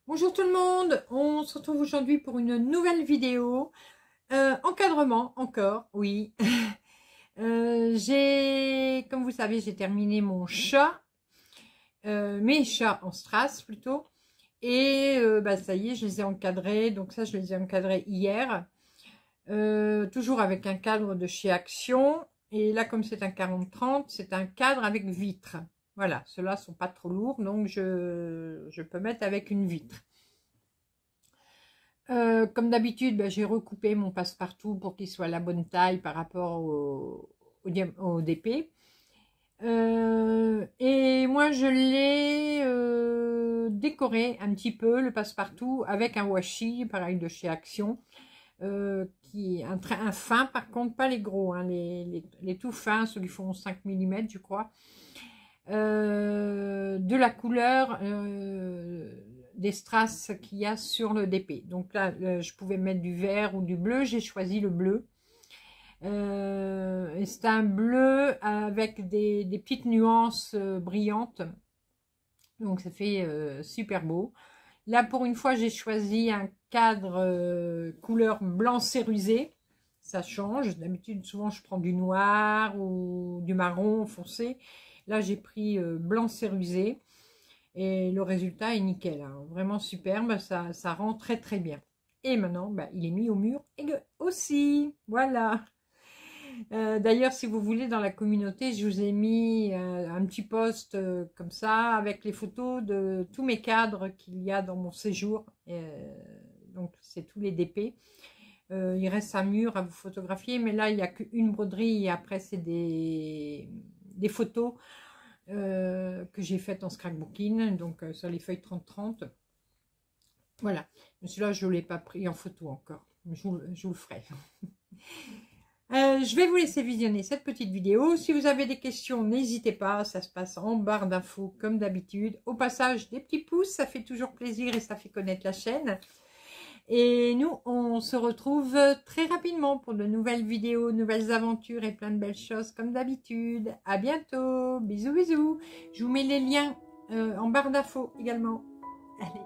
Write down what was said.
Bonjour tout le monde, on se retrouve aujourd'hui pour une nouvelle vidéo. Encadrement, encore, oui. Comme vous savez, j'ai terminé mon chat, mes chats en strass plutôt. Et ça y est, je les ai encadrés, donc ça je les ai encadrés hier. Toujours avec un cadre de chez Action. Et là, comme c'est un 40-30, c'est un cadre avec vitre. Voilà, ceux-là sont pas trop lourds, donc je peux mettre avec une vitre. Comme d'habitude, j'ai recoupé mon passe-partout pour qu'il soit la bonne taille par rapport au DP. Et moi, je l'ai décoré un petit peu, le passe-partout, avec un washi, pareil de chez Action, qui est un fin, par contre, pas les gros, hein, les tout fins, ceux qui font 5 mm, je crois. De la couleur des strass qu'il y a sur le DP. Donc là, je pouvais mettre du vert ou du bleu. J'ai choisi le bleu. Et c'est un bleu avec des petites nuances brillantes. Donc ça fait super beau. Là, pour une fois, j'ai choisi un cadre couleur blanc cérusé. Ça change. D'habitude, souvent, je prends du noir ou du marron foncé. Là, j'ai pris blanc cérusé. Et le résultat est nickel, hein. Vraiment superbe, ça rend très très bien. Et maintenant, il est mis au mur aussi. Voilà. D'ailleurs, si vous voulez, dans la communauté, je vous ai mis un petit post comme ça, avec les photos de tous mes cadres qu'il y a dans mon séjour. Donc, c'est tous les DP. Il reste un mur à vous photographier, mais là, il n'y a qu'une broderie et après, c'est des photos que j'ai faites en scrapbooking, donc sur les feuilles 30-30. Voilà. Mais celui-là, je ne l'ai pas pris en photo encore. Je vous le ferai. Je vais vous laisser visionner cette petite vidéo. Si vous avez des questions, n'hésitez pas. Ça se passe en barre d'infos comme d'habitude. Au passage, des petits pouces, ça fait toujours plaisir et ça fait connaître la chaîne. Et nous, on se retrouve très rapidement pour de nouvelles vidéos, nouvelles aventures et plein de belles choses comme d'habitude. À bientôt. Bisous, bisous. Je vous mets les liens en barre d'infos également. Allez.